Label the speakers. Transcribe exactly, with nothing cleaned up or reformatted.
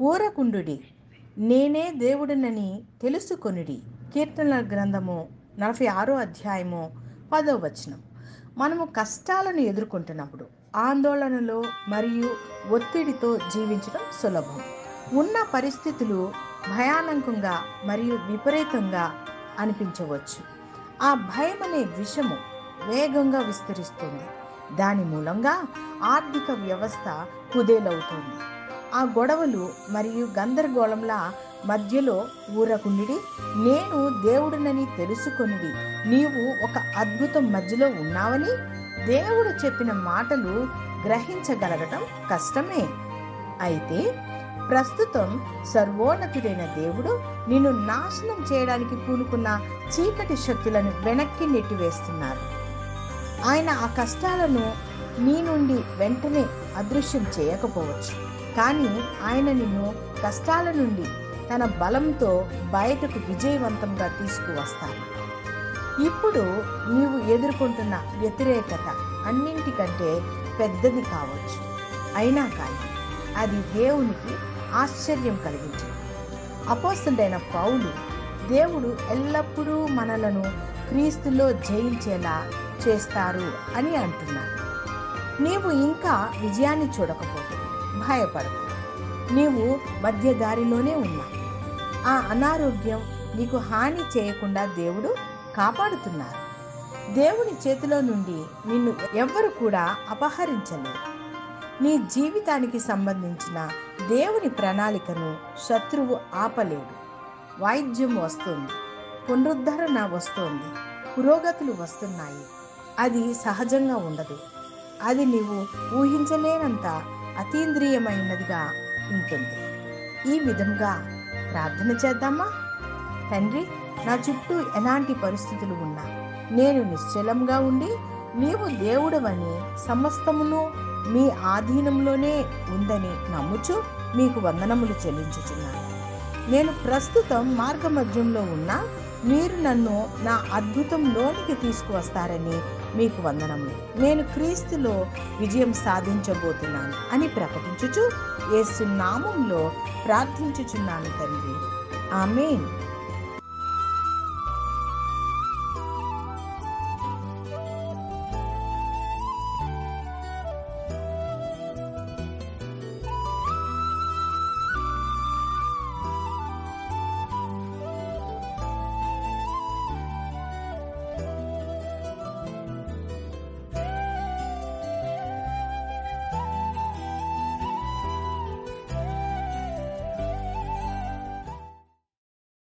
Speaker 1: ఊరకుండుడి, నేనే దేవుడినని తెలుసుకొనుడి. కీర్తనల గ్రంథము నలభై ఆరో అధ్యాయము పదో వచనం. మనము కష్టాలను ఎదుర్కొంటున్నప్పుడు ఆందోళనలో మరియు ఒత్తిడితో జీవించడం సులభం. ఉన్న పరిస్థితులు భయానకంగా మరియు విపరీతంగా అనిపించవచ్చు. ఆ భయం అనే విషము వేగంగా విస్తరిస్తుంది. దాని మూలంగా ఆర్థిక వ్యవస్థ కుదేలవుతుంది. ఆ గొడవలు మరియు గందరగోళంల మధ్యలో ఊరకుండి, నేను దేవుడినని తెలుసుకొనిడి. నీవు ఒక అద్భుతం మధ్యలో ఉన్నావని దేవుడు చెప్పిన మాటలు గ్రహించగలగటం కష్టమే. అయితే ప్రస్తుతం సర్వోన్నతుడైన దేవుడు నిన్ను నాశనం చేయడానికి పూనుకున్న చీకటి శక్తులను వెనక్కి నెట్టివేస్తున్నారు. ఆయన ఆ కష్టాలను నీ నుండి వెంటనే అదృశ్యం చేయకపోవచ్చు, కానీ ఆయన నిన్ను కష్టాల నుండి తన బలంతో బయటకు విజయవంతంగా తీసుకువస్తాడు. ఇప్పుడు నీవు ఎదుర్కొంటున్న వ్యతిరేకత అన్నింటికంటే పెద్దది కావచ్చు, అయినా కానీ అది దేవునికి ఆశ్చర్యం కలిగించింది. అపోస్తలుడైన పౌలు, దేవుడు ఎల్లప్పుడూ మనలను క్రీస్తులో జయించేలా చేస్తారు అని అంటున్నాడు. నీవు ఇంకా విజయాన్ని చూడకపోతే భయపడకు. నీవు మధ్య దారిలోనే ఉన్నావు. ఆ అనారోగ్యం నీకు హాని చేయకుండా దేవుడు కాపాడుతున్నారు. దేవుని చేతిలో నుండి నిన్ను ఎవ్వరు కూడా అపహరించలేరు. నీ జీవితానికి సంబంధించిన దేవుని ప్రణాళికను శత్రువు ఆపలేడు. వైద్యం వస్తుంది, పునరుద్ధరణ వస్తుంది, పురోగతులు వస్తున్నాయి. అది సహజంగా ఉండదు. అది నీవు ఊహించలేనంత అతీంద్రియమైనదిగా ఉంటుంది. ఈ విధంగా ప్రార్థన చేద్దామా? తండ్రి, నా చుట్టూ ఎలాంటి పరిస్థితులు ఉన్నా నేను నిశ్చలంగా ఉండి నీవు దేవుడవని, సమస్తమును మీ ఆధీనంలోనే ఉందని నమ్ముచు మీకు వందనములు చెల్లించుచున్నాను. నేను ప్రస్తుతం మార్గమధ్యంలో ఉన్నా మీరు నన్ను నా అద్భుతంలోనికి తీసుకువస్తారని మీకు వందనములు. నేను క్రీస్తులో విజయం సాధించబోతున్నాను అని ప్రకటించుచు యేసు నామములో ప్రార్థించుచున్నాను తండ్రి. ఆమేన్.